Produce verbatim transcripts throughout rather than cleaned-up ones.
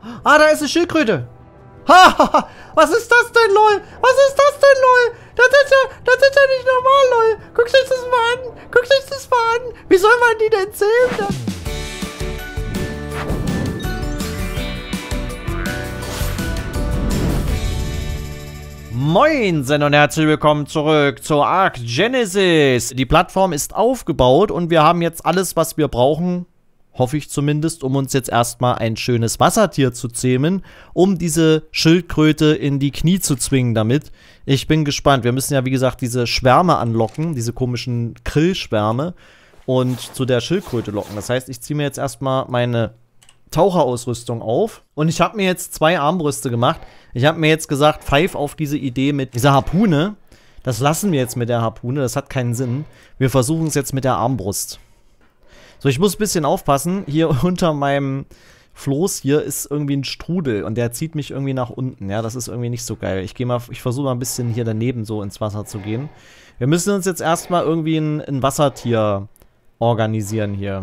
Ah, da ist eine Schildkröte. Ha, was ist das denn, lol? Was ist das denn, lol? Das ist ja, das ist ja nicht normal, lol. Guckt euch das mal an. Guckt euch das mal an. Wie soll man die denn zählen? Moinsen und herzlich willkommen zurück zur Ark Genesis. Die Plattform ist aufgebaut und wir haben jetzt alles, was wir brauchen, hoffe ich zumindest, um uns jetzt erstmal ein schönes Wassertier zu zähmen, um diese Schildkröte in die Knie zu zwingen damit. Ich bin gespannt. Wir müssen ja, wie gesagt, diese Schwärme anlocken, diese komischen Krillschwärme und zu der Schildkröte locken. Das heißt, ich ziehe mir jetzt erstmal meine Taucherausrüstung auf. Und ich habe mir jetzt zwei Armbrüste gemacht. Ich habe mir jetzt gesagt, pfeif auf diese Idee mit dieser Harpune. Das lassen wir jetzt mit der Harpune, das hat keinen Sinn. Wir versuchen es jetzt mit der Armbrust. So, ich muss ein bisschen aufpassen. Hier unter meinem Floß hier ist irgendwie ein Strudel und der zieht mich irgendwie nach unten. Ja, das ist irgendwie nicht so geil. Ich gehe mal, ich versuche mal ein bisschen hier daneben so ins Wasser zu gehen. Wir müssen uns jetzt erstmal irgendwie ein, ein Wassertier organisieren hier.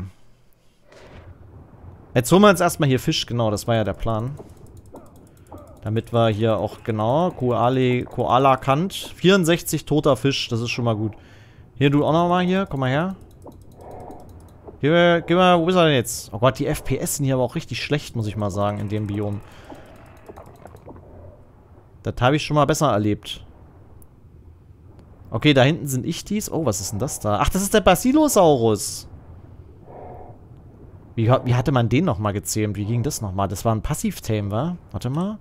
Jetzt holen wir uns erstmal hier Fisch, genau, das war ja der Plan. Damit wir hier auch, genau, Koale, Koala Kant. vierundsechzig toter Fisch, das ist schon mal gut. Hier, du auch nochmal hier, komm mal her. Gib mal, gib mal, wo ist er denn jetzt? Oh Gott, die F P S sind hier aber auch richtig schlecht, muss ich mal sagen, in dem Biom. Das habe ich schon mal besser erlebt. Okay, da hinten sind Ichtis. Oh, was ist denn das da? Ach, das ist der Basilosaurus. Wie, wie hatte man den nochmal gezähmt? Wie ging das nochmal? Das war ein Passiv-Tame, wa? Warte mal.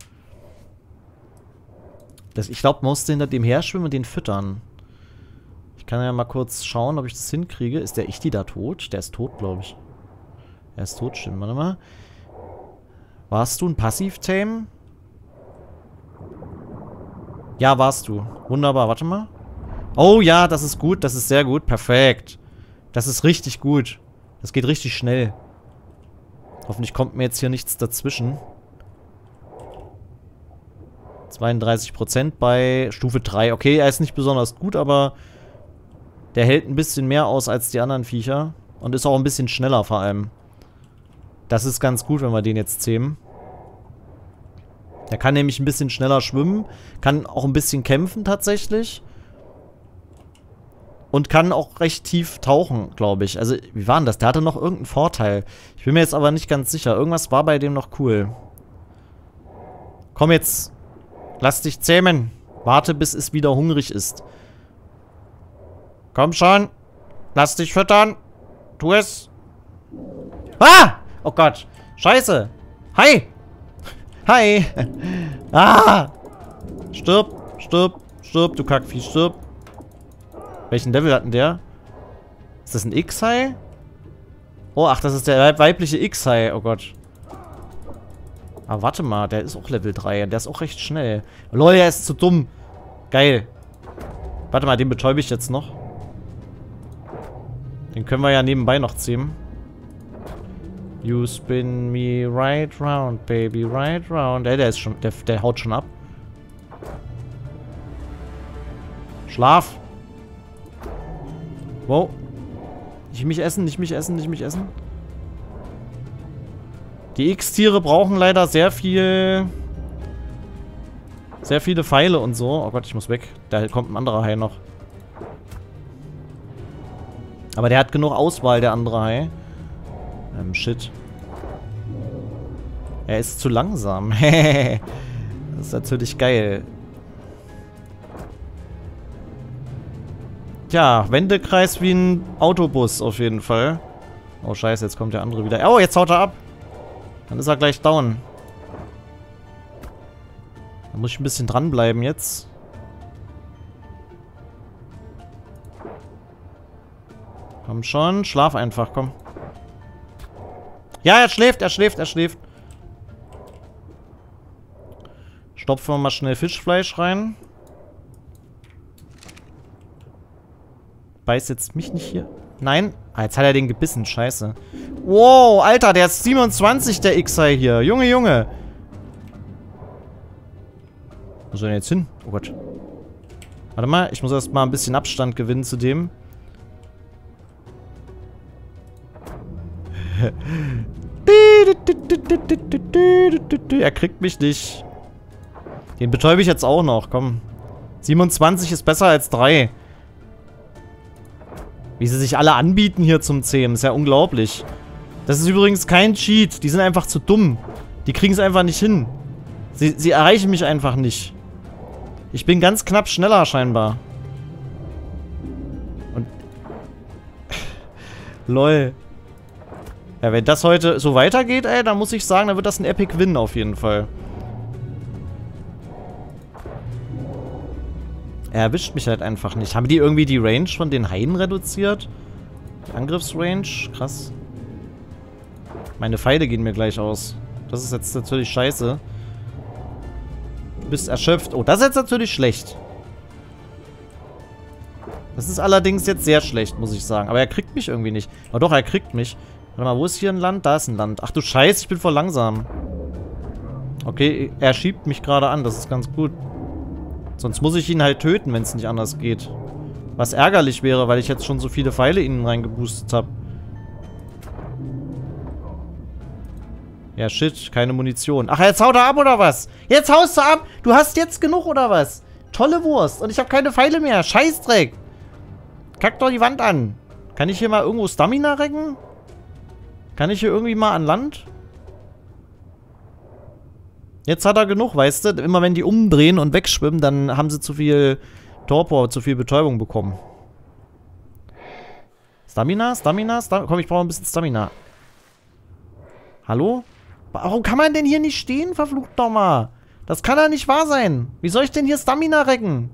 Das, ich glaube, man musste hinter dem herschwimmen und den füttern. Ich kann ja mal kurz schauen, ob ich das hinkriege. Ist der Ichti da tot? Der ist tot, glaube ich. Er ist tot, stimmt. Warte mal. Warst du ein Passiv-Tame? Ja, warst du. Wunderbar, warte mal. Oh ja, das ist gut, das ist sehr gut. Perfekt. Das ist richtig gut. Das geht richtig schnell. Hoffentlich kommt mir jetzt hier nichts dazwischen. zweiunddreißig Prozent bei Stufe drei. Okay, er ist nicht besonders gut, aber der hält ein bisschen mehr aus als die anderen Viecher. Und ist auch ein bisschen schneller vor allem. Das ist ganz gut, wenn wir den jetzt zähmen. Der kann nämlich ein bisschen schneller schwimmen. Kann auch ein bisschen kämpfen tatsächlich. Und kann auch recht tief tauchen, glaube ich. Also, wie war denn das? Der hatte noch irgendeinen Vorteil. Ich bin mir jetzt aber nicht ganz sicher. Irgendwas war bei dem noch cool. Komm jetzt. Lass dich zähmen. Warte, bis es wieder hungrig ist. Komm schon. Lass dich füttern. Tu es. Ah! Oh Gott. Scheiße. Hi. Hi. Ah! Stirb. Stirb. Stirb, du Kackvieh. Stirb. Welchen Level hat denn der? Ist das ein X-High? Oh, ach, das ist der weibliche X-High. Oh Gott. Aber warte mal, der ist auch Level drei. Der ist auch recht schnell. Lol, der ist zu dumm. Geil. Warte mal, den betäube ich jetzt noch. Den können wir ja nebenbei noch zähmen. You spin me right round, baby, right round. Der, der ist schon, der, der haut schon ab. Schlaf. Wow. Nicht mich essen, nicht mich essen, nicht mich essen. Die X-Tiere brauchen leider sehr viel... Sehr viele Pfeile und so. Oh Gott, ich muss weg. Da kommt ein anderer Hai noch. Aber der hat genug Auswahl, der andere Hai. Ähm, shit. Er ist zu langsam. Das ist natürlich geil. Ja, Wendekreis wie ein Autobus auf jeden Fall. Oh scheiße, jetzt kommt der andere wieder. Oh, jetzt haut er ab. Dann ist er gleich down. Da muss ich ein bisschen dranbleiben jetzt. Komm schon, schlaf einfach, komm. Ja, er schläft, er schläft, er schläft. Stopfen wir mal schnell Fischfleisch rein. Beißt jetzt mich nicht hier? Nein? Ah, jetzt hat er den gebissen. Scheiße. Wow, Alter, der ist siebenundzwanzig, der X-High hier. Junge, Junge. Wo soll er jetzt hin? Oh Gott. Warte mal, ich muss erst mal ein bisschen Abstand gewinnen zu dem. Er kriegt mich nicht. Den betäube ich jetzt auch noch, komm. siebenundzwanzig ist besser als drei. Wie sie sich alle anbieten hier zum Zähmen, ist ja unglaublich. Das ist übrigens kein Cheat, die sind einfach zu dumm. Die kriegen es einfach nicht hin. Sie, sie erreichen mich einfach nicht. Ich bin ganz knapp schneller scheinbar. Und... Lol. Ja, wenn das heute so weitergeht, ey, dann muss ich sagen, dann wird das ein Epic Win auf jeden Fall. Er erwischt mich halt einfach nicht. Haben die irgendwie die Range von den Haien reduziert? Die Angriffsrange? Krass. Meine Pfeile gehen mir gleich aus. Das ist jetzt natürlich scheiße. Du bist erschöpft. Oh, das ist jetzt natürlich schlecht. Das ist allerdings jetzt sehr schlecht, muss ich sagen. Aber er kriegt mich irgendwie nicht. Aber doch, er kriegt mich. Warte mal, wo ist hier ein Land? Da ist ein Land. Ach du Scheiße, ich bin voll langsam. Okay, er schiebt mich gerade an. Das ist ganz gut. Sonst muss ich ihn halt töten, wenn es nicht anders geht. Was ärgerlich wäre, weil ich jetzt schon so viele Pfeile in ihn reingeboostet habe. Ja, shit, keine Munition. Ach, jetzt haut er ab, oder was? Jetzt haust du ab! Du hast jetzt genug, oder was? Tolle Wurst. Und ich habe keine Pfeile mehr. Scheißdreck. Kack doch die Wand an. Kann ich hier mal irgendwo Stamina recken? Kann ich hier irgendwie mal an Land? Jetzt hat er genug, weißt du? Immer wenn die umdrehen und wegschwimmen, dann haben sie zu viel Torpor, zu viel Betäubung bekommen. Stamina? Stamina? Stamina? Komm, ich brauche ein bisschen Stamina. Hallo? Warum kann man denn hier nicht stehen? Verflucht doch mal. Das kann doch nicht wahr sein. Wie soll ich denn hier Stamina recken?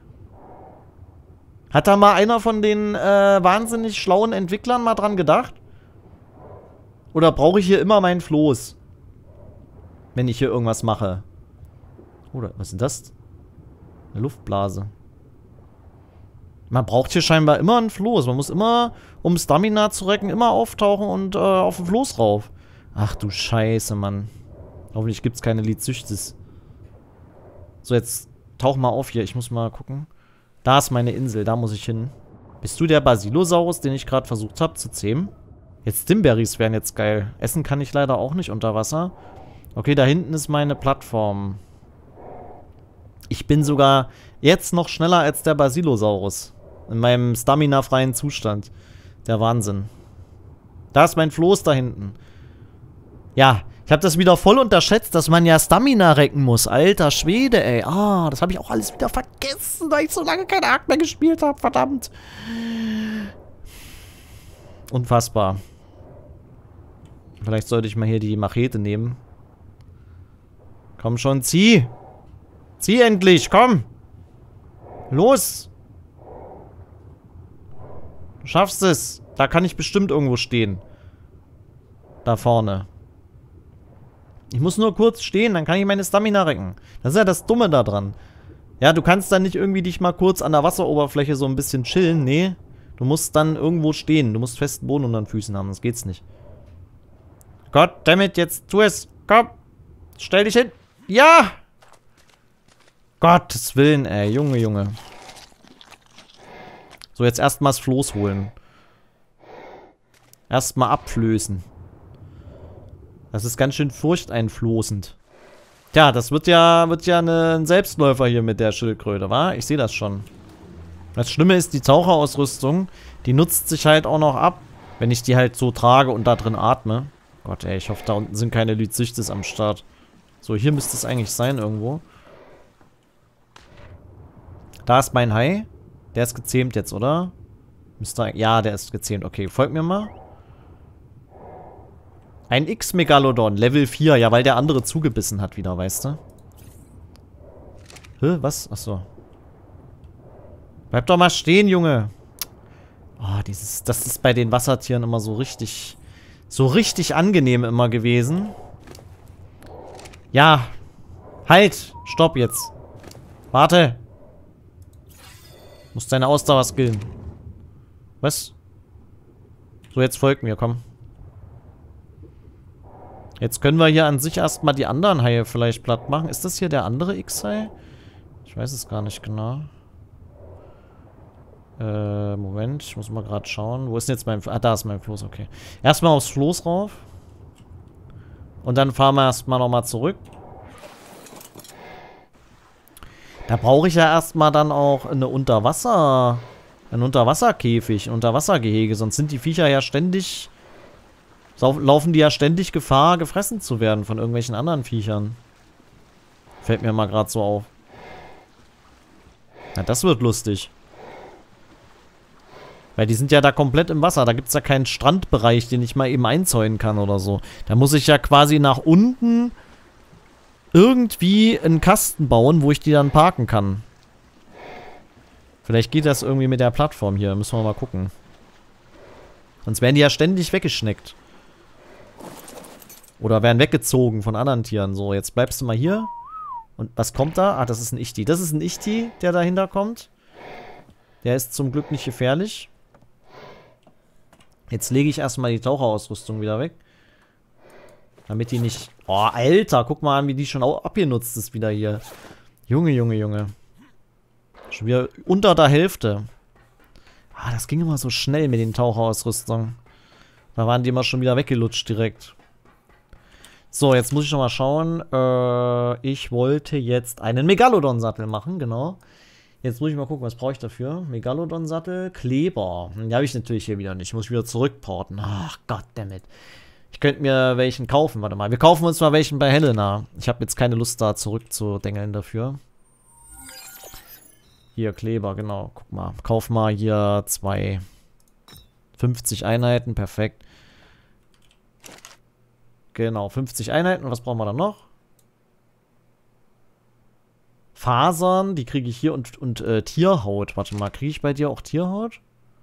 Hat da mal einer von den äh, wahnsinnig schlauen Entwicklern mal dran gedacht? Oder brauche ich hier immer meinen Floß? Wenn ich hier irgendwas mache. Oder, was ist denn das? Eine Luftblase. Man braucht hier scheinbar immer einen Floß. Man muss immer, um Stamina zu recken, immer auftauchen und äh, auf den Floß rauf. Ach du Scheiße, Mann. Hoffentlich gibt es keine Lidzüchtis. So, jetzt tauch mal auf hier. Ich muss mal gucken. Da ist meine Insel. Da muss ich hin. Bist du der Basilosaurus, den ich gerade versucht habe zu zähmen? Jetzt Stimberries wären jetzt geil. Essen kann ich leider auch nicht unter Wasser. Okay, da hinten ist meine Plattform. Ich bin sogar jetzt noch schneller als der Basilosaurus. In meinem Stamina-freien Zustand. Der Wahnsinn. Da ist mein Floß da hinten. Ja, ich habe das wieder voll unterschätzt, dass man ja Stamina recken muss. Alter Schwede, ey. Ah, das habe ich auch alles wieder vergessen, weil ich so lange keine Ark mehr gespielt habe. Verdammt. Unfassbar. Vielleicht sollte ich mal hier die Machete nehmen. Komm schon, zieh! Zieh endlich, komm! Los! Du schaffst es. Da kann ich bestimmt irgendwo stehen. Da vorne. Ich muss nur kurz stehen, dann kann ich meine Stamina recken. Das ist ja das Dumme da dran. Ja, du kannst dann nicht irgendwie dich mal kurz an der Wasseroberfläche so ein bisschen chillen. Nee, du musst dann irgendwo stehen. Du musst festen Boden unter den Füßen haben, sonst geht's nicht. Goddammit, jetzt tu es. Komm. Stell dich hin. Ja! Gottes Willen, ey. Junge, Junge. So, jetzt erstmal das Floß holen. Erstmal abflößen. Das ist ganz schön furchteinflößend. Tja, das wird ja, wird ja eine, ein Selbstläufer hier mit der Schildkröte, wa? Ich sehe das schon. Das Schlimme ist, die Taucherausrüstung, die nutzt sich halt auch noch ab, wenn ich die halt so trage und da drin atme. Gott, ey, ich hoffe, da unten sind keine Lidzüchtis am Start. So, hier müsste es eigentlich sein irgendwo. Da ist mein Hai. Der ist gezähmt jetzt, oder? Müsste, ja, der ist gezähmt. Okay, folgt mir mal. Ein X-Megalodon, Level vier. Ja, weil der andere zugebissen hat wieder, weißt du? Hä, was? Achso. Bleib doch mal stehen, Junge. Oh, dieses, das ist bei den Wassertieren immer so richtig, so richtig angenehm immer gewesen. Ja. Halt. Stopp jetzt. Warte. Muss deine Ausdauer skillen. Was? So, jetzt folgt mir, komm. Jetzt können wir hier an sich erstmal die anderen Haie vielleicht platt machen. Ist das hier der andere X-Hai? Ich weiß es gar nicht genau. Äh, Moment. Ich muss mal gerade schauen. Wo ist denn jetzt mein... Ah, da ist mein Floß, okay. Erstmal aufs Floß rauf. Und dann fahren wir erstmal nochmal zurück. Da brauche ich ja erstmal dann auch eine Unterwasser... Ein Unterwasserkäfig, ein Unterwassergehege. Sonst sind die Viecher ja ständig... Laufen die ja ständig Gefahr, gefressen zu werden von irgendwelchen anderen Viechern. Fällt mir mal gerade so auf. Na, das wird lustig. Weil die sind ja da komplett im Wasser. Da gibt es ja keinen Strandbereich, den ich mal eben einzäunen kann oder so. Da muss ich ja quasi nach unten irgendwie einen Kasten bauen, wo ich die dann parken kann. Vielleicht geht das irgendwie mit der Plattform hier. Müssen wir mal gucken. Sonst werden die ja ständig weggeschneckt. Oder werden weggezogen von anderen Tieren. So, jetzt bleibst du mal hier. Und was kommt da? Ah, das ist ein Ichti. Das ist ein Ichti, der dahinter kommt. Der ist zum Glück nicht gefährlich. Jetzt lege ich erstmal die Taucherausrüstung wieder weg. Damit die nicht... Oh, Alter, guck mal an, wie die schon abgenutzt ist wieder hier. Junge, Junge, Junge. Schon wieder unter der Hälfte. Ah, das ging immer so schnell mit den Taucherausrüstungen. Da waren die immer schon wieder weggelutscht direkt. So, jetzt muss ich noch mal schauen. Äh, ich wollte jetzt einen Megalodon-Sattel machen, genau. Jetzt muss ich mal gucken, was brauche ich dafür? Megalodon-Sattel, Kleber. Den habe ich natürlich hier wieder nicht. Ich muss wieder zurückporten. Ach, goddammit. Ich könnte mir welchen kaufen. Warte mal. Wir kaufen uns mal welchen bei Helena. Ich habe jetzt keine Lust, da zurückzudengeln dafür. Hier, Kleber, genau. Guck mal. Kauf mal hier zwei. fünfzig Einheiten, perfekt. Genau, fünfzig Einheiten. Und was brauchen wir dann noch? Fasern, die kriege ich hier und, und äh, Tierhaut. Warte mal, kriege ich bei dir auch Tierhaut?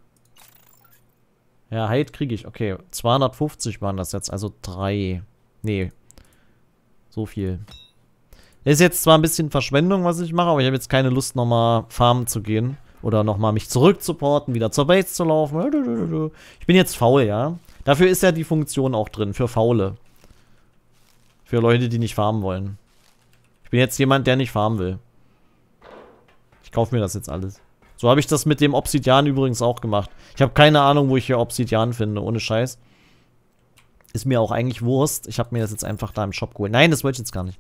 Ja, Haut kriege ich. Okay, zweihundertfünfzig waren das jetzt, also drei. Nee, so viel. Ist jetzt zwar ein bisschen Verschwendung, was ich mache, aber ich habe jetzt keine Lust, nochmal farmen zu gehen. Oder nochmal mich zurückzuporten, wieder zur Base zu laufen. Ich bin jetzt faul, ja. Dafür ist ja die Funktion auch drin, für Faule. Für Leute, die nicht farmen wollen. Ich bin jetzt jemand, der nicht farmen will. Ich kaufe mir das jetzt alles. So habe ich das mit dem Obsidian übrigens auch gemacht. Ich habe keine Ahnung, wo ich hier Obsidian finde, ohne Scheiß. Ist mir auch eigentlich Wurst. Ich habe mir das jetzt einfach da im Shop geholt. Nein, das wollte ich jetzt gar nicht.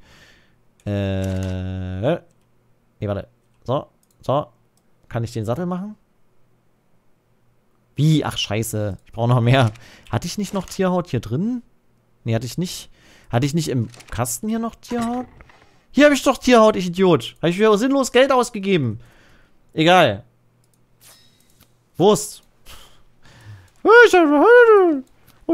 Äh. Nee, warte. So, so. Kann ich den Sattel machen? Wie? Ach, scheiße. Ich brauche noch mehr. Hatte ich nicht noch Tierhaut hier drin? Nee, hatte ich nicht. Hatte ich nicht im Kasten hier noch Tierhaut? Hier habe ich doch Tierhaut, ich Idiot. Habe ich wieder sinnlos Geld ausgegeben. Egal. Wurst. Und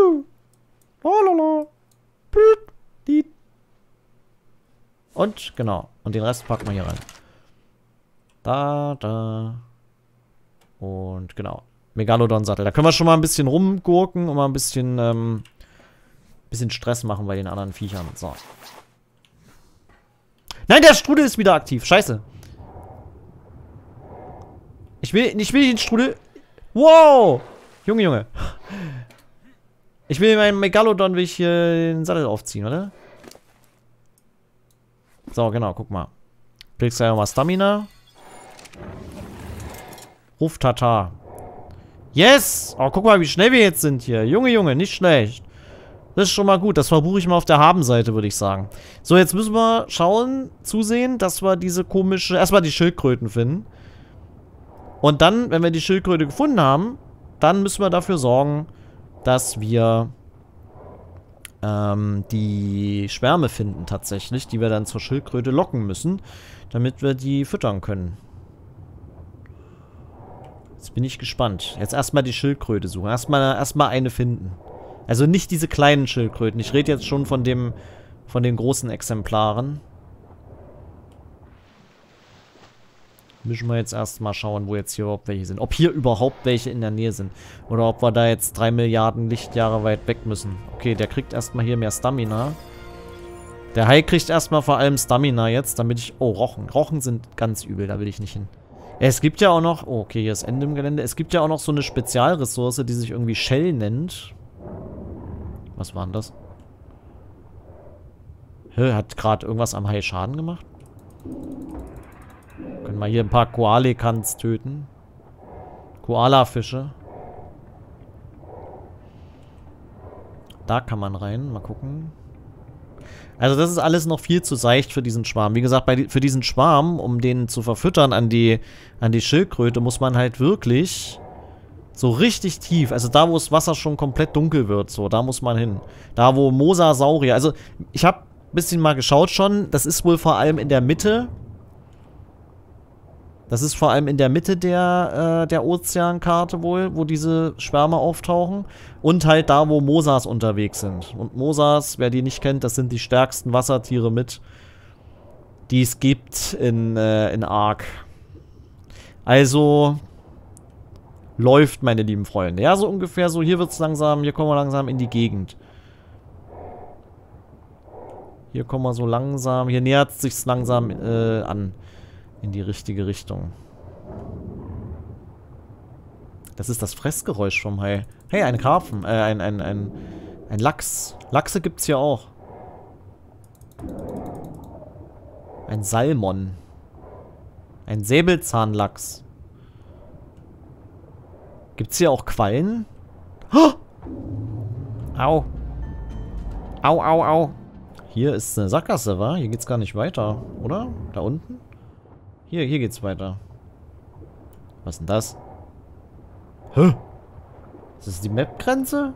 Und, genau. Und den Rest packen wir hier rein. Da, da. Und, genau. Megalodon-Sattel. Da können wir schon mal ein bisschen rumgurken und mal ein bisschen, ähm, bisschen Stress machen bei den anderen Viechern. So. Nein, der Strudel ist wieder aktiv. Scheiße. Ich will, ich will den Strudel. Wow! Junge, Junge. Ich will meinen Megalodon, will ich hier den Sattel aufziehen, oder? So, genau, guck mal. Kriegst du ja nochmal Stamina. Ruf Tata. Yes! Oh, guck mal, wie schnell wir jetzt sind hier. Junge, Junge, nicht schlecht. Das ist schon mal gut. Das verbuche ich mal auf der Habenseite, würde ich sagen. So, jetzt müssen wir schauen, zusehen, dass wir diese komische... Erstmal die Schildkröten finden. Und dann, wenn wir die Schildkröte gefunden haben, dann müssen wir dafür sorgen, dass wir ähm, die Schwärme finden tatsächlich, die wir dann zur Schildkröte locken müssen, damit wir die füttern können. Jetzt bin ich gespannt. Jetzt erstmal die Schildkröte suchen. Erstmal erstmal eine finden. Also nicht diese kleinen Schildkröten. Ich rede jetzt schon von dem, von den großen Exemplaren. Müssen wir jetzt erstmal schauen, wo jetzt hier überhaupt welche sind. Ob hier überhaupt welche in der Nähe sind. Oder ob wir da jetzt drei Milliarden Lichtjahre weit weg müssen. Okay, der kriegt erstmal hier mehr Stamina. Der Hai kriegt erstmal vor allem Stamina jetzt, damit ich... Oh, Rochen. Rochen sind ganz übel, da will ich nicht hin. Es gibt ja auch noch... Oh, okay, hier ist Ende im Gelände. Es gibt ja auch noch so eine Spezialressource, die sich irgendwie Shell nennt. Was war denn das? Hä, hat gerade irgendwas am Hai Schaden gemacht? Können wir hier ein paar Koalikans töten. Koalafische. Da kann man rein. Mal gucken. Also das ist alles noch viel zu seicht für diesen Schwarm. Wie gesagt, bei, für diesen Schwarm, um den zu verfüttern an die, an die Schildkröte, muss man halt wirklich so richtig tief, also da, wo das Wasser schon komplett dunkel wird, so, da muss man hin. Da, wo Mosasaurier, also ich habe ein bisschen mal geschaut schon, das ist wohl vor allem in der Mitte. Das ist vor allem in der Mitte der, äh, der Ozeankarte wohl, wo diese Schwärme auftauchen. Und halt da, wo Mosas unterwegs sind. Und Mosas, wer die nicht kennt, das sind die stärksten Wassertiere mit, die es gibt in, äh, in Ark. Also läuft, meine lieben Freunde. Ja, so ungefähr so. Hier wird es langsam, hier kommen wir langsam in die Gegend. Hier kommen wir so langsam, hier nähert es sich langsam äh, an. In die richtige Richtung. Das ist das Fressgeräusch vom Hai. Hey, ein Karpfen. Äh, ein, ein, ein, ein Lachs. Lachse gibt's hier auch. Ein Salmon. Ein Säbelzahnlachs. Gibt's hier auch Quallen? Oh! Au. Au, au, au. Hier ist eine Sackgasse, wa? Hier geht's gar nicht weiter, oder? Da unten? Hier, hier geht's weiter. Was ist denn das? Hä? Ist das die Map-Grenze?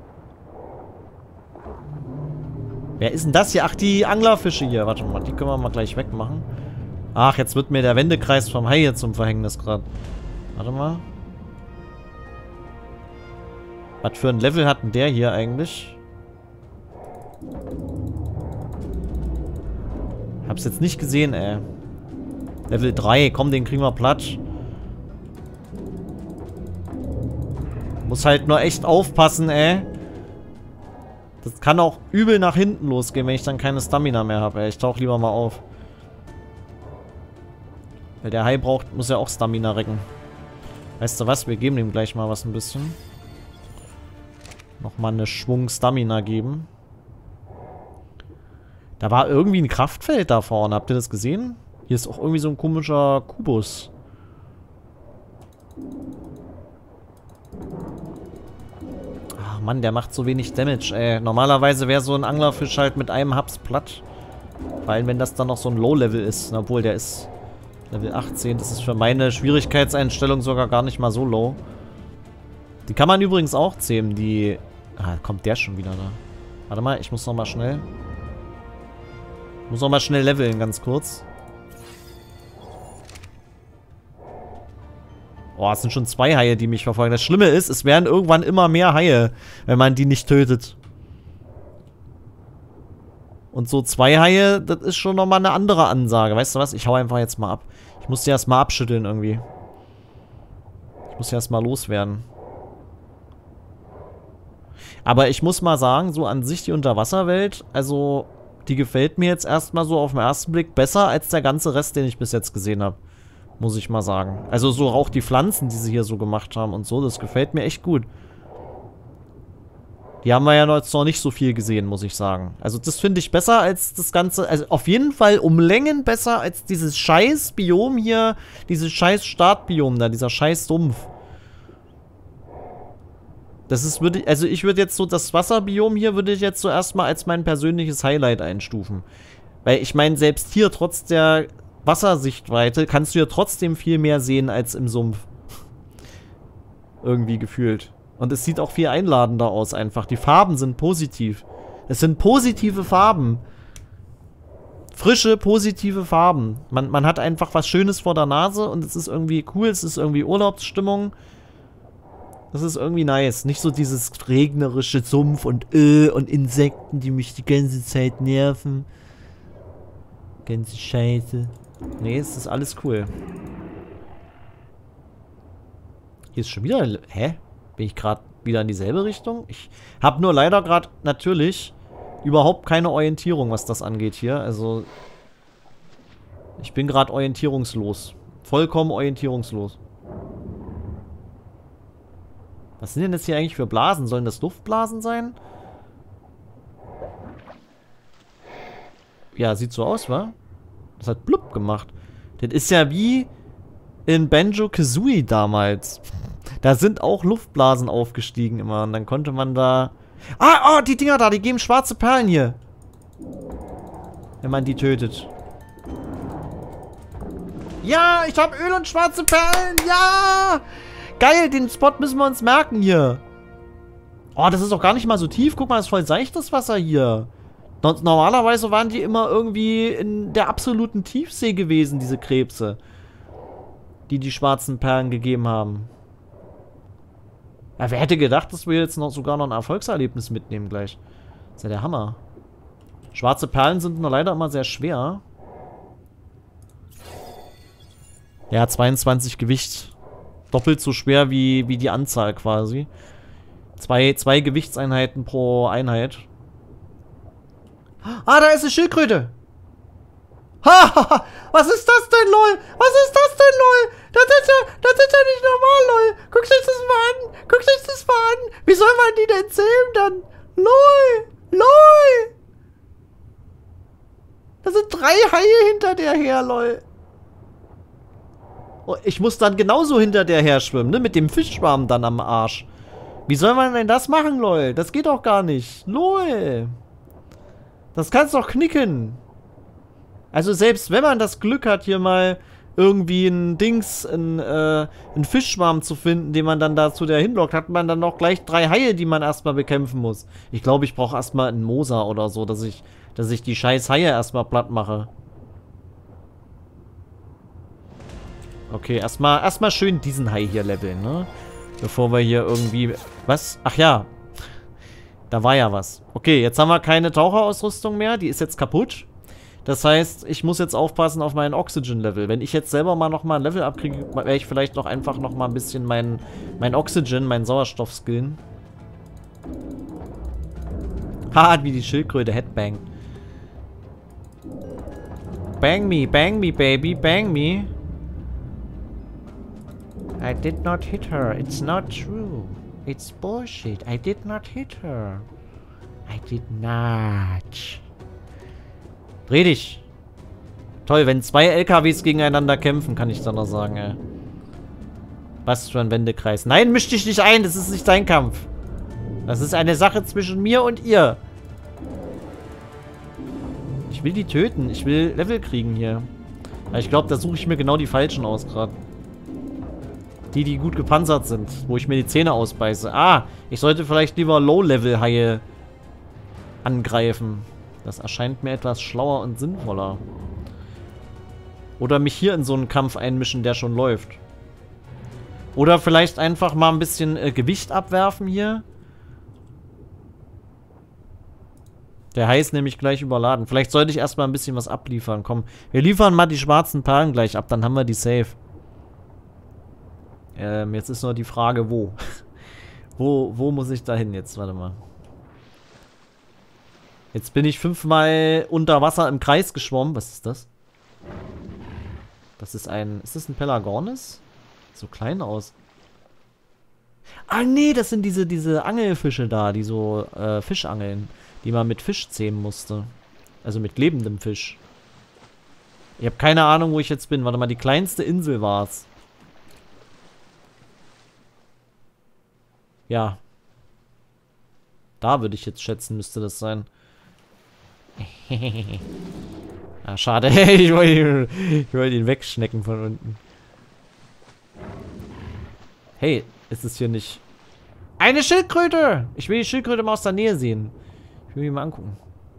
Wer ist denn das hier? Ach, die Anglerfische hier. Warte mal, die können wir mal gleich wegmachen. Ach, jetzt wird mir der Wendekreis vom Hai hier zum Verhängnis gerade. Warte mal. Was für ein Level hat denn der hier eigentlich? Hab's jetzt nicht gesehen, ey. Level drei, komm, den kriegen wir platt. Muss halt nur echt aufpassen, ey. Das kann auch übel nach hinten losgehen, wenn ich dann keine Stamina mehr habe, ey. Ich tauche lieber mal auf. Weil der Hai braucht, muss ja auch Stamina recken. Weißt du was? Wir geben dem gleich mal was ein bisschen. Nochmal eine Schwung Stamina geben. Da war irgendwie ein Kraftfeld da vorne. Habt ihr das gesehen? Hier ist auch irgendwie so ein komischer Kubus. Ach Mann, der macht so wenig Damage, ey. Normalerweise wäre so ein Anglerfisch halt mit einem Haps platt. Vor allem, wenn das dann noch so ein Low-Level ist. Obwohl, der ist Level achtzehn. Das ist für meine Schwierigkeitseinstellung sogar gar nicht mal so low. Die kann man übrigens auch zähmen, die... Ah, kommt der schon wieder da. Warte mal, ich muss noch mal schnell... Ich muss noch mal schnell leveln, ganz kurz. Oh, es sind schon zwei Haie, die mich verfolgen. Das Schlimme ist, es werden irgendwann immer mehr Haie, wenn man die nicht tötet. Und so zwei Haie, das ist schon nochmal eine andere Ansage. Weißt du was? Ich hau einfach jetzt mal ab. Ich muss die erstmal abschütteln irgendwie. Ich muss die erstmal loswerden. Aber ich muss mal sagen, so an sich die Unterwasserwelt, also die gefällt mir jetzt erstmal so auf den ersten Blick besser als der ganze Rest, den ich bis jetzt gesehen habe. Muss ich mal sagen. Also so auch die Pflanzen, die sie hier so gemacht haben und so, das gefällt mir echt gut. Die haben wir ja jetzt noch nicht so viel gesehen, muss ich sagen. Also das finde ich besser als das Ganze, also auf jeden Fall um Längen besser als dieses scheiß Biom hier, dieses scheiß Startbiom da, dieser scheiß Sumpf. Das ist, würde, also ich würde jetzt so, das Wasserbiom hier würde ich jetzt so erstmal als mein persönliches Highlight einstufen. Weil ich meine, selbst hier, trotz der Wassersichtweite, kannst du ja trotzdem viel mehr sehen als im Sumpf. Irgendwie gefühlt. Und es sieht auch viel einladender aus einfach. Die Farben sind positiv. Es sind positive Farben. Frische, positive Farben. Man, man hat einfach was Schönes vor der Nase und es ist irgendwie cool, es ist irgendwie Urlaubsstimmung. Das ist irgendwie nice. Nicht so dieses regnerische Sumpf und äh, und Insekten, die mich die ganze Zeit nerven. Ganze Scheiße. Nee, es ist alles cool. Hier ist schon wieder... Hä? Bin ich gerade wieder in dieselbe Richtung? Ich habe nur leider gerade natürlich überhaupt keine Orientierung, was das angeht hier. Also... Ich bin gerade orientierungslos. Vollkommen orientierungslos. Was sind denn das hier eigentlich für Blasen? Sollen das Luftblasen sein? Ja, sieht so aus, wa? Das hat blub gemacht. Das ist ja wie in Banjo-Kazooie damals. Da sind auch Luftblasen aufgestiegen immer. Und dann konnte man da... Ah, oh, die Dinger da, die geben schwarze Perlen hier. wenn man die tötet. Ja, ich habe Öl und schwarze Perlen. Ja! Geil, den Spot müssen wir uns merken hier. Oh, das ist doch gar nicht mal so tief. Guck mal, das ist voll seicht, das Wasser hier. Normalerweise waren die immer irgendwie in der absoluten Tiefsee gewesen, diese Krebse. Die die schwarzen Perlen gegeben haben. Ja, wer hätte gedacht, dass wir jetzt noch sogar noch ein Erfolgserlebnis mitnehmen gleich. Das ist ja der Hammer. Schwarze Perlen sind nur leider immer sehr schwer. Ja, zweiundzwanzig Gewicht. Doppelt so schwer wie, wie die Anzahl quasi. Zwei, zwei Gewichtseinheiten pro Einheit. Ah, da ist eine Schildkröte. Ha, ha, ha. Was ist das denn, lol? Was ist das denn, lol? Das ist ja, das ist ja nicht normal, lol. Guckt euch das mal an. Guckt euch das mal an. Wie soll man die denn zählen dann? Lol. Lol. Da sind drei Haie hinter der her, lol. Oh, ich muss dann genauso hinter der her schwimmen, ne? Mit dem Fischschwarm dann am Arsch. Wie soll man denn das machen, lol? Das geht doch gar nicht. Lol. Das kann's doch knicken. Also selbst wenn man das Glück hat, hier mal irgendwie ein Dings, ein, äh, ein Fischschwarm zu finden, den man dann dazu der hinlockt, hat man dann noch gleich drei Haie, die man erstmal bekämpfen muss. Ich glaube, ich brauche erstmal einen Moser oder so, dass ich, dass ich die scheiß Haie erstmal platt mache. Okay, erstmal erstmal schön diesen Hai hier leveln, ne? Bevor wir hier irgendwie... Was? Ach ja. Da war ja was. Okay, jetzt haben wir keine Taucherausrüstung mehr. Die ist jetzt kaputt. Das heißt, ich muss jetzt aufpassen auf meinen Oxygen-Level. Wenn ich jetzt selber mal nochmal ein Level abkriege, werde ich vielleicht doch einfach nochmal ein bisschen mein, mein Oxygen, meinen Sauerstoff skillen. Hart wie die Schildkröte Headbang. Bang me, bang me, baby, bang me. I did not hit her. It's not true. It's bullshit. I did not hit her. I did not. Dreh dich. Toll, wenn zwei L K Ws gegeneinander kämpfen, kann ich dann noch sagen, ey. Was für ein Wendekreis. Nein, misch dich nicht ein. Das ist nicht dein Kampf. Das ist eine Sache zwischen mir und ihr. Ich will die töten. Ich will Level kriegen hier. Aber ich glaube, da suche ich mir genau die falschen aus gerade. Die, die gut gepanzert sind. Wo ich mir die Zähne ausbeiße. Ah, ich sollte vielleicht lieber Low-Level-Haie angreifen. Das erscheint mir etwas schlauer und sinnvoller. Oder mich hier in so einen Kampf einmischen, der schon läuft. Oder vielleicht einfach mal ein bisschen äh, Gewicht abwerfen hier. Der Hai ist nämlich gleich überladen. Vielleicht sollte ich erstmal ein bisschen was abliefern. Komm, wir liefern mal die schwarzen Perlen gleich ab, dann haben wir die safe. Ähm, jetzt ist nur die Frage, wo. wo, wo muss ich da hin jetzt? Warte mal. Jetzt bin ich fünfmal unter Wasser im Kreis geschwommen. Was ist das? Das ist ein... Ist das ein Pelagornis? So klein aus. Ah, nee, das sind diese, diese Angelfische da, die so äh, Fischangeln, die man mit Fisch zähmen musste. Also mit lebendem Fisch. Ich habe keine Ahnung, wo ich jetzt bin. Warte mal, die kleinste Insel war's. Ja. Da würde ich jetzt schätzen, müsste das sein. Ah, schade. ich wollte ihn, wollt ihn wegschnecken von unten. Hey, ist es hier nicht... Eine Schildkröte! Ich will die Schildkröte mal aus der Nähe sehen. Ich will die mal angucken.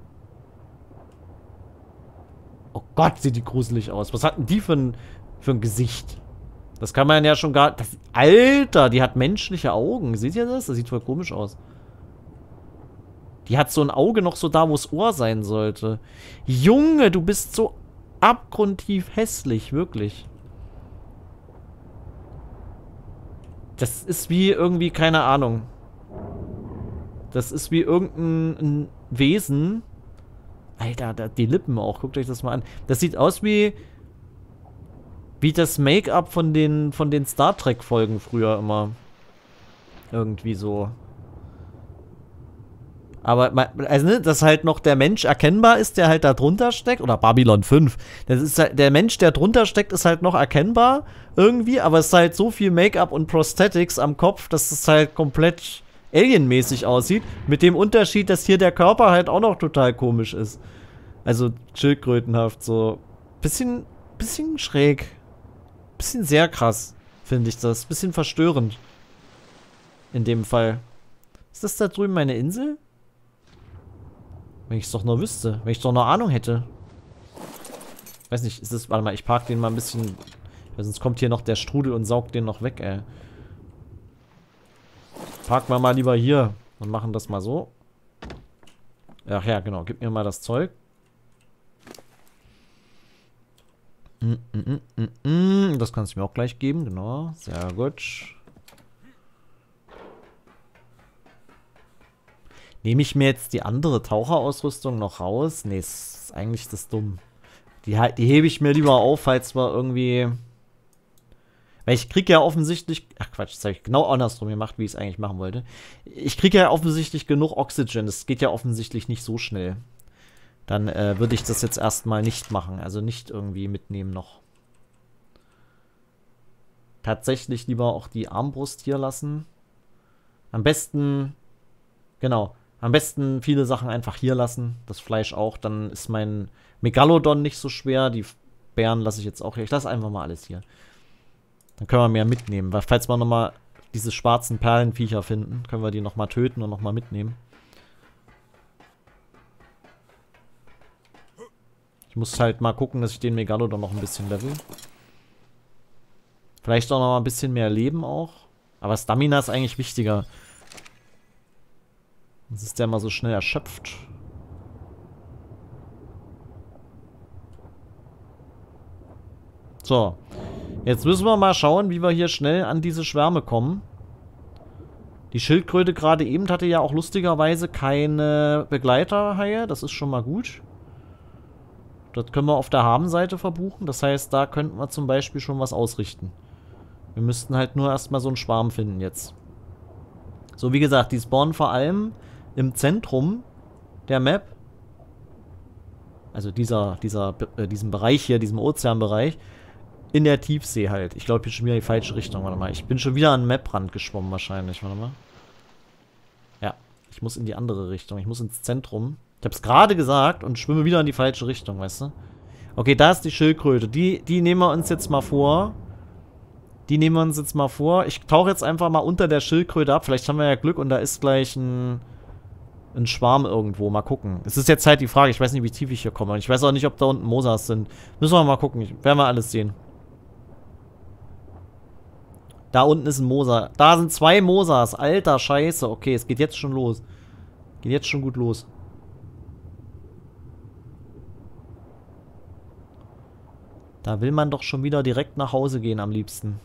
Oh Gott, sieht die gruselig aus. Was hat denn die für ein, für ein Gesicht? Das kann man ja schon gar... Das, Alter, die hat menschliche Augen. Seht ihr das? Das sieht voll komisch aus. Die hat so ein Auge noch so da, wo das Ohr sein sollte. Junge, du bist so abgrundtief hässlich. Wirklich. Das ist wie irgendwie, keine Ahnung. Das ist wie irgendein Wesen. Alter, da, die Lippen auch. Guckt euch das mal an. Das sieht aus wie... Wie das Make-up von den, von den Star Trek-Folgen früher immer. Irgendwie so. Aber, also, ne, dass halt noch der Mensch erkennbar ist, der halt da drunter steckt. Oder Babylon fünf. Das ist halt, der Mensch, der drunter steckt, ist halt noch erkennbar. Irgendwie. Aber es ist halt so viel Make-up und Prosthetics am Kopf, dass es halt komplett alienmäßig aussieht. Mit dem Unterschied, dass hier der Körper halt auch noch total komisch ist. Also schildkrötenhaft, so. Bisschen, bisschen schräg. Bisschen sehr krass, finde ich das. Bisschen verstörend. In dem Fall. Ist das da drüben meine Insel? Wenn ich es doch nur wüsste. Wenn ich doch noch Ahnung hätte. Weiß nicht, ist das... Warte mal, ich park den mal ein bisschen... Weil sonst kommt hier noch der Strudel und saugt den noch weg, ey. Parken wir mal lieber hier. Und machen das mal so. Ach ja, genau. Gib mir mal das Zeug. Mm, mm, mm, mm. Das kannst du mir auch gleich geben, genau. Sehr gut. Nehme ich mir jetzt die andere Taucherausrüstung noch raus? Nee, ist eigentlich das dumm. Die, die hebe ich mir lieber auf, falls wir irgendwie... Weil ich kriege ja offensichtlich... Ach Quatsch, das habe ich genau andersrum gemacht, wie ich es eigentlich machen wollte. Ich kriege ja offensichtlich genug Oxygen. Das geht ja offensichtlich nicht so schnell. Dann äh, würde ich das jetzt erstmal nicht machen. Also nicht irgendwie mitnehmen noch. Tatsächlich lieber auch die Armbrust hier lassen. Am besten... Genau. Am besten viele Sachen einfach hier lassen. Das Fleisch auch. Dann ist mein Megalodon nicht so schwer. Die Bären lasse ich jetzt auch hier. Ich lasse einfach mal alles hier. Dann können wir mehr mitnehmen. Weil falls wir nochmal diese schwarzen Perlenviecher finden, können wir die nochmal töten und nochmal mitnehmen. Ich muss halt mal gucken, dass ich den Megalodon noch ein bisschen level. Vielleicht auch noch mal ein bisschen mehr Leben auch. Aber Stamina ist eigentlich wichtiger. Sonst ist der mal so schnell erschöpft. So. Jetzt müssen wir mal schauen, wie wir hier schnell an diese Schwärme kommen. Die Schildkröte gerade eben hatte ja auch lustigerweise keine Begleiterhaie. Das ist schon mal gut. Das können wir auf der Habenseite verbuchen. Das heißt, da könnten wir zum Beispiel schon was ausrichten. Wir müssten halt nur erstmal so einen Schwarm finden jetzt. So, wie gesagt, die spawnen vor allem im Zentrum der Map. Also dieser, dieser, äh, diesem Bereich hier, diesem Ozeanbereich. In der Tiefsee halt. Ich glaube, ich bin schon wieder in die falsche Richtung. Warte mal. Ich bin schon wieder an den Maprand geschwommen wahrscheinlich. Warte mal. Ja. Ich muss in die andere Richtung. Ich muss ins Zentrum. Ich habe es gerade gesagt und schwimme wieder in die falsche Richtung, weißt du? Okay, da ist die Schildkröte. Die, die nehmen wir uns jetzt mal vor. Die nehmen wir uns jetzt mal vor. Ich tauche jetzt einfach mal unter der Schildkröte ab. Vielleicht haben wir ja Glück und da ist gleich ein, ein Schwarm irgendwo. Mal gucken. Es ist jetzt halt die Frage. Ich weiß nicht, wie tief ich hier komme. Und ich weiß auch nicht, ob da unten Mosas sind. Müssen wir mal gucken. Ich, werden wir alles sehen. Da unten ist ein Mosa. Da sind zwei Mosas. Alter Scheiße. Okay, es geht jetzt schon los. Geht jetzt schon gut los. Da will man doch schon wieder direkt nach Hause gehen am liebsten.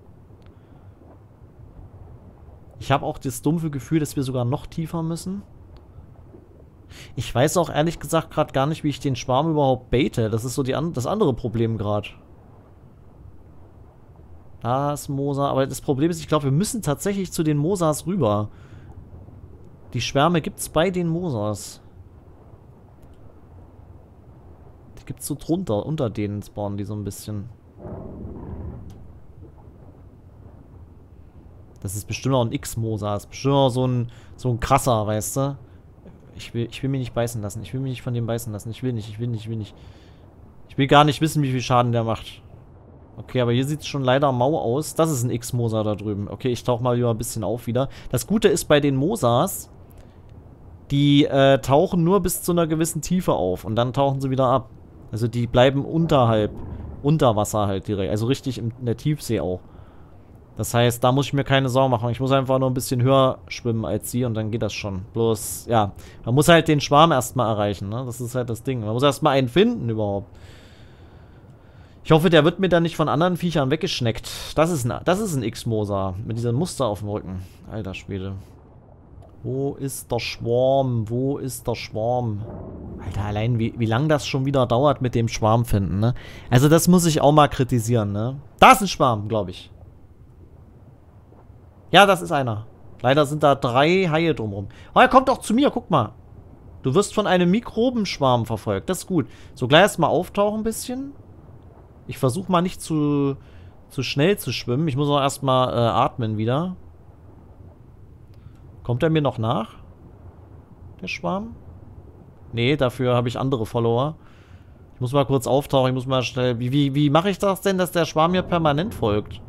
Ich habe auch das dumpfe Gefühl, dass wir sogar noch tiefer müssen. Ich weiß auch ehrlich gesagt gerade gar nicht, wie ich den Schwarm überhaupt baite. Das ist so die an das andere Problem gerade. Da ist Mosa. Aber das Problem ist, ich glaube, wir müssen tatsächlich zu den Mosas rüber. Die Schwärme gibt es bei den Mosas. Die gibt es so drunter. Unter denen spawnen die so ein bisschen. Das ist bestimmt auch ein X-Mosa. Das ist bestimmt auch so ein, so ein krasser, weißt du? Ich will, ich will mich nicht beißen lassen. Ich will mich nicht von dem beißen lassen. Ich will nicht, ich will nicht, ich will nicht. Ich will gar nicht wissen, wie viel Schaden der macht. Okay, aber hier sieht es schon leider mau aus. Das ist ein X-Mosa da drüben. Okay, ich tauche mal lieber ein bisschen auf wieder. Das Gute ist bei den Mosas, die äh, tauchen nur bis zu einer gewissen Tiefe auf. Und dann tauchen sie wieder ab. Also die bleiben unterhalb, unter Wasser halt direkt. Also richtig in der Tiefsee auch. Das heißt, da muss ich mir keine Sorgen machen. Ich muss einfach nur ein bisschen höher schwimmen als sie und dann geht das schon. Bloß, ja, man muss halt den Schwarm erstmal erreichen, ne? Das ist halt das Ding. Man muss erstmal einen finden überhaupt. Ich hoffe, der wird mir dann nicht von anderen Viechern weggeschneckt. Das ist ein, das ist ein X-Mosa. Mit diesem Muster auf dem Rücken. Alter Schwede. Wo ist der Schwarm? Wo ist der Schwarm? Alter, allein wie, wie lange das schon wieder dauert mit dem Schwarm finden, ne? Also das muss ich auch mal kritisieren, ne? Da ist ein Schwarm, glaube ich. Ja, das ist einer. Leider sind da drei Haie drumherum. Oh, er kommt doch zu mir, guck mal. Du wirst von einem Mikrobenschwarm verfolgt. Das ist gut. So, gleich erstmal auftauchen ein bisschen. Ich versuche mal nicht zu, zu schnell zu schwimmen. Ich muss auch erstmal äh, atmen wieder. Kommt er mir noch nach? Der Schwarm? Nee, dafür habe ich andere Follower. Ich muss mal kurz auftauchen, ich muss mal schnell... Wie, wie, wie mache ich das denn, dass der Schwarm mir permanent folgt?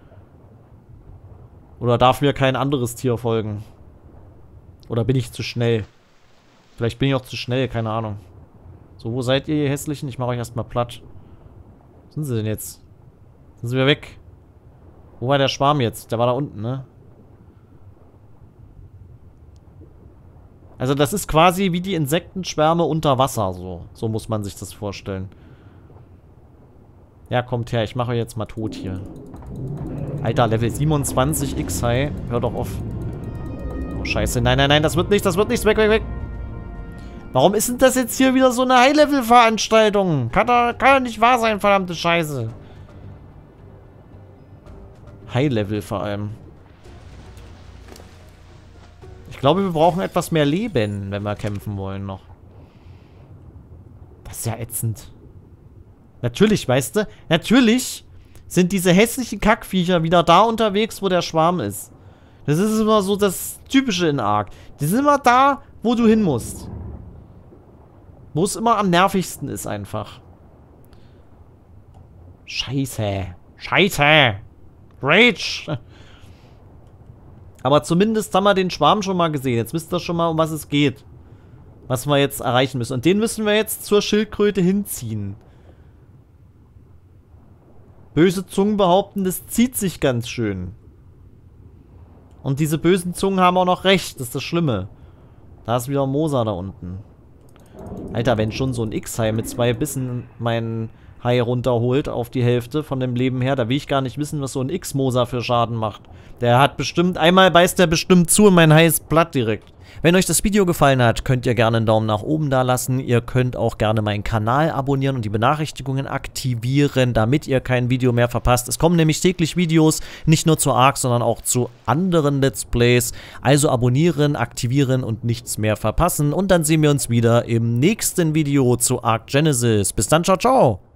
Oder darf mir kein anderes Tier folgen? Oder bin ich zu schnell? Vielleicht bin ich auch zu schnell, keine Ahnung. So, wo seid ihr, ihr Hässlichen? Ich mache euch erstmal platt. Wo sind sie denn jetzt? Sind sie wieder weg? Wo war der Schwarm jetzt? Der war da unten, ne? Also das ist quasi wie die Insektenschwärme unter Wasser, so. So muss man sich das vorstellen. Ja, kommt her, ich mache euch jetzt mal tot hier. Alter, Level siebenundzwanzig X-High. Hör doch auf. Oh, scheiße. Nein, nein, nein, das wird nicht, das wird nicht. Weg, weg, weg. Warum ist denn das jetzt hier wieder so eine High-Level-Veranstaltung? Kann doch, kann doch nicht wahr sein, verdammte Scheiße. High-Level vor allem. Ich glaube, wir brauchen etwas mehr Leben, wenn wir kämpfen wollen noch. Das ist ja ätzend. Natürlich, weißt du? Natürlich sind diese hässlichen Kackviecher wieder da unterwegs, wo der Schwarm ist. Das ist immer so das Typische in Ark. Die sind immer da, wo du hin musst. Wo es immer am nervigsten ist einfach. Scheiße. Scheiße. Rage. Aber zumindest haben wir den Schwarm schon mal gesehen. Jetzt wisst ihr schon mal, um was es geht. Was wir jetzt erreichen müssen. Und den müssen wir jetzt zur Schildkröte hinziehen. Böse Zungen behaupten, das zieht sich ganz schön. Und diese bösen Zungen haben auch noch recht. Das ist das Schlimme. Da ist wieder Mosa da unten. Alter, wenn schon so ein X-High mit zwei Bissen meinen Hai runterholt auf die Hälfte von dem Leben her, da will ich gar nicht wissen, was so ein X-Mosa für Schaden macht. Der hat bestimmt, einmal beißt der bestimmt zu und mein Hai ist platt direkt. Wenn euch das Video gefallen hat, könnt ihr gerne einen Daumen nach oben da lassen. Ihr könnt auch gerne meinen Kanal abonnieren und die Benachrichtigungen aktivieren, damit ihr kein Video mehr verpasst. Es kommen nämlich täglich Videos, nicht nur zu Ark, sondern auch zu anderen Let's Plays. Also abonnieren, aktivieren und nichts mehr verpassen. Und dann sehen wir uns wieder im nächsten Video zu Ark Genesis. Bis dann, ciao, ciao!